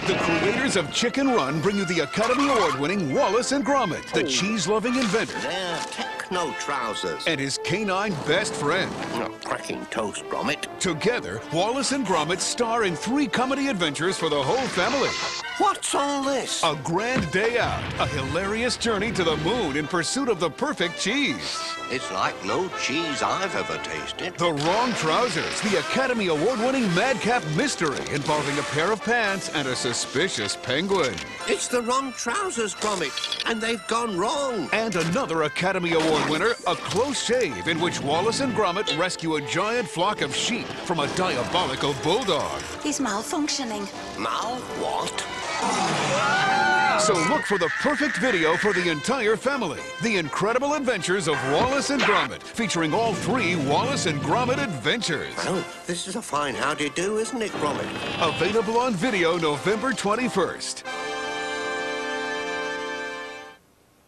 The creators of Chicken Run bring you the Academy Award-winning Wallace and Gromit, the cheese-loving inventor. They're techno trousers. And his canine best friend. Oh, cracking toast, Gromit. Together, Wallace and Gromit star in 3 comedy adventures for the whole family. What's all this? A grand day out, a hilarious journey to the moon in pursuit of the perfect cheese. It's like no cheese I've ever tasted. The Wrong Trousers, the Academy Award-winning madcap mystery involving a pair of pants and a suspicious penguin. It's the wrong trousers, Gromit, and they've gone wrong. And another Academy Award winner, A Close Shave, in which Wallace and Gromit rescue a giant flock of sheep from a diabolical bulldog. He's malfunctioning. Mal what? So look for the perfect video for the entire family. The Incredible Adventures of Wallace and Gromit, featuring all 3 Wallace and Gromit adventures. Well, this is a fine howdy-do, isn't it, Gromit? Available on video November 21st.